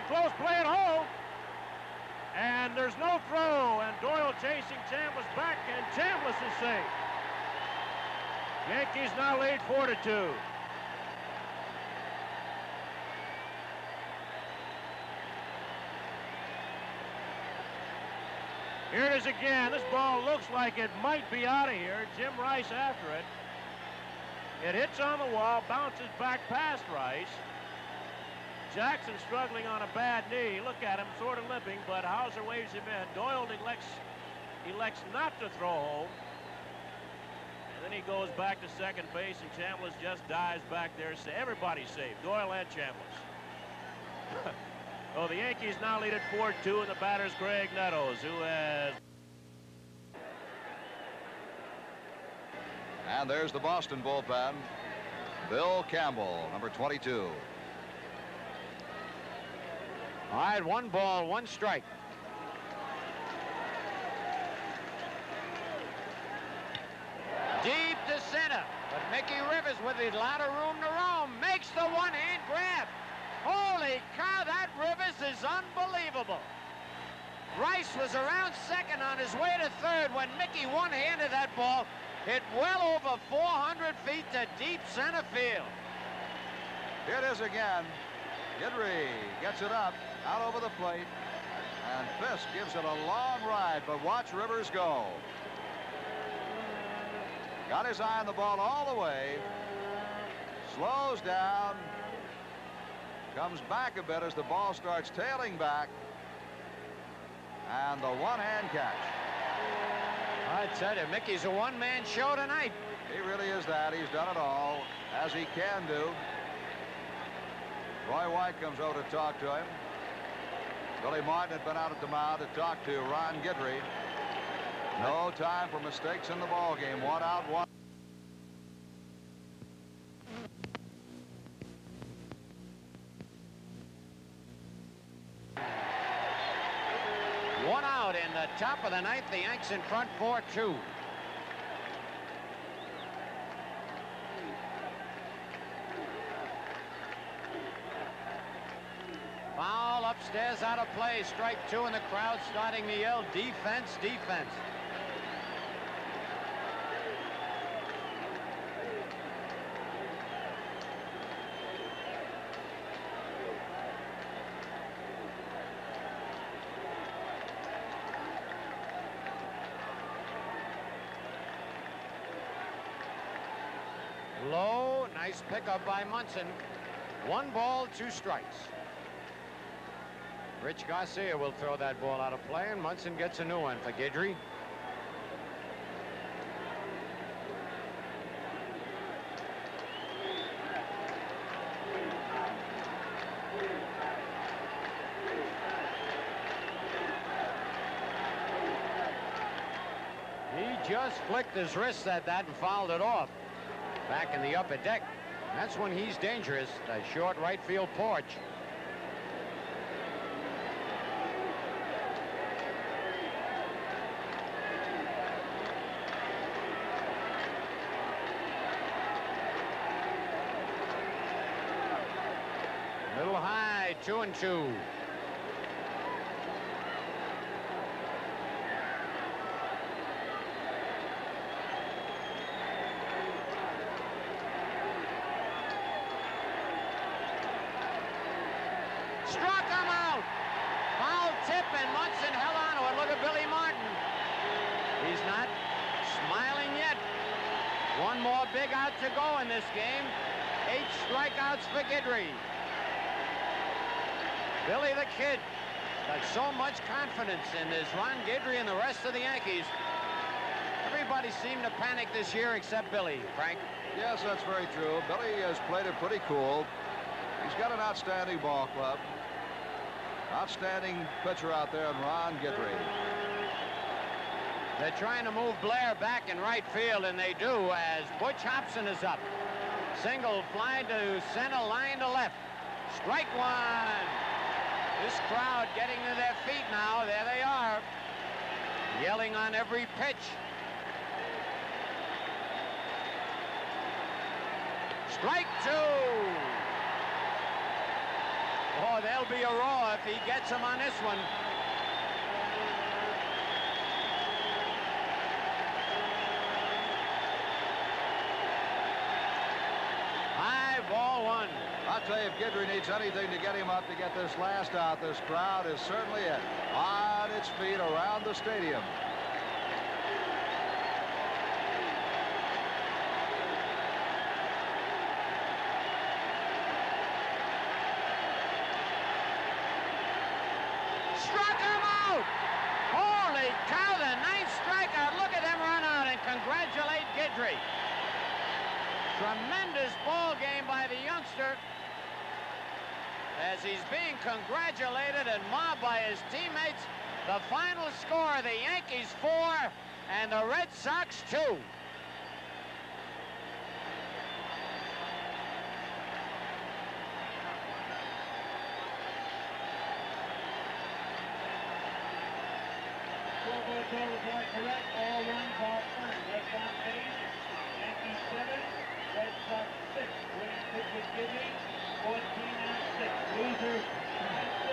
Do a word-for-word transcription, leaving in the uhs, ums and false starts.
close play at home. And there's no throw, and Doyle chasing Chambliss back, and Chambliss is safe. Yankees now lead four to two. Here it is again. This ball looks like it might be out of here. Jim Rice after it. It hits on the wall, bounces back past Rice. Jackson struggling on a bad knee. Look at him, sort of limping, but Hauser waves him in. Doyle elects, elects not to throw home. And then he goes back to second base, and Chambliss just dives back there. So everybody's safe, Doyle and Chambliss. Oh, the Yankees now lead at four two, and the batter's Greg Nettles, who has... And there's the Boston bullpen. Bill Campbell, number twenty-two. All right, one ball, one strike. Deep to center, but Mickey Rivers, with a lot of room to roam, makes the one-hand grab. Holy cow, that Rivers is unbelievable. Rice was around second on his way to third when Mickey one-handed that ball. Hit well over four hundred feet to deep center field. Here it is again. Guidry gets it up, out over the plate, and Fisk gives it a long ride, but watch Rivers go. Got his eye on the ball all the way, slows down, comes back a bit as the ball starts tailing back, and the one-hand catch. I tell you, Mickey's a one-man show tonight. He really is that. He's done it all, as he can do. Roy White comes over to talk to him. Billy Martin had been out at the mound to talk to Ron Guidry. No time for mistakes in the ball game. One out, one. One out in the top of the ninth. The Yanks in front four two. Foul upstairs, out of play. Strike two, and the crowd starting to yell, defense, defense. Low, nice pickup by Munson. One ball, two strikes. Rich Garcia will throw that ball out of play, and Munson gets a new one for Guidry. He just flicked his wrist at that and fouled it off. Back in the upper deck. That's when he's dangerous, the short right field porch. Little high, two and two. Struck him out. Foul tip, and Munson held on to it. Look at Billy Martin. He's not smiling yet. One more big out to go in this game. Eight strikeouts for Guidry. Billy the Kid got so much confidence in this Ron Guidry and the rest of the Yankees. Everybody seemed to panic this year except Billy, Frank. Yes, that's very true. Billy has played it pretty cool. He's got an outstanding ball club. Outstanding pitcher out there in Ron Guidry. They're trying to move Blair back in right field, and they do as Butch Hobson is up. Single fly to center, line to left. Strike one. This crowd getting to their feet now. There they are, yelling on every pitch. Strike two. Oh, they'll be a roar if he gets him on this one. High ball one. I'll tell you, if Guidry needs anything to get him up to get this last out, this crowd is certainly it. On its feet around the stadium. Struck him out! Holy cow, the ninth strikeout. Look at them run out and congratulate Guidry. Tremendous ball game by the youngster as he's being congratulated and mobbed by his teammates. The final score, the Yankees four and the Red Sox two. Scoreboard report correct. All runs are earned. Left on page. Yankees seven, Red Sox six. Winning pitch with Guidry, fourteen and six. Loser.